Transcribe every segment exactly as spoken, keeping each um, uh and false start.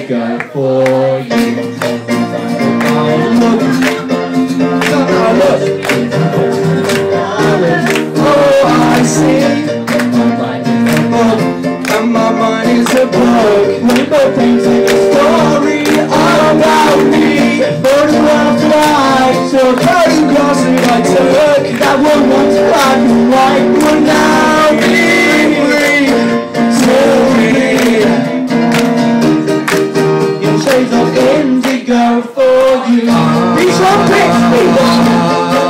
Indigo for you. Oh, I see. And my mind is a book. Rainbow painting a story about me. Photographed light, so photographs that I took that were once black and white will now be free. Still free. In shades of indigo for you. These one picks me.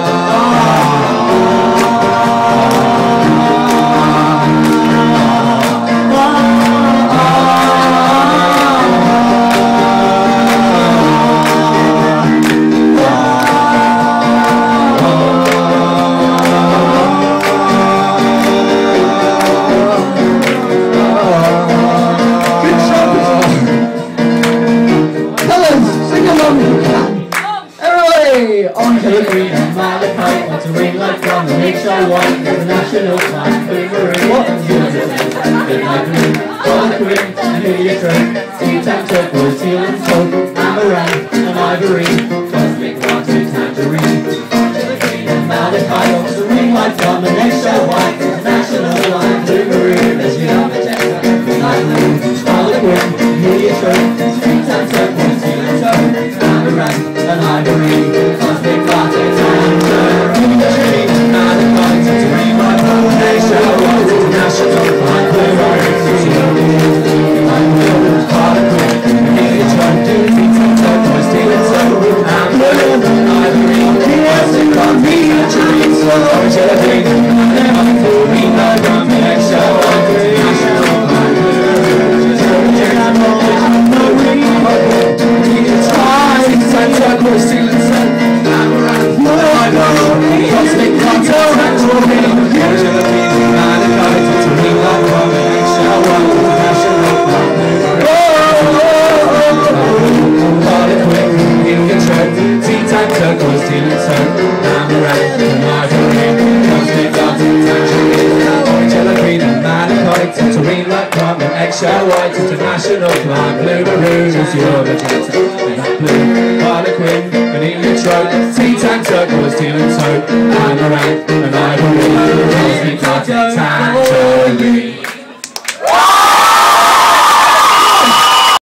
Onto the green and malachite, want to ring like from the lakeshore white, there's a national flag, flickering, what is yours? Big like green, all the green, and here you turn, sea tank turquoise, teal and taupe, amaranth and ivory, cosmic water tangerine. Onto the green and malachite, want to ring like from the lakeshore white, there's a national flag, flickering, there's your magenta, big like green, all the green, here you turn, sea tank turquoise, teal and taupe, amaranth and ivory. Eggshell white, international flag, blue maroon is your magenta, blue, harlequin, beneath your throat, tea tank turquoise, teal and taupe, amaranth.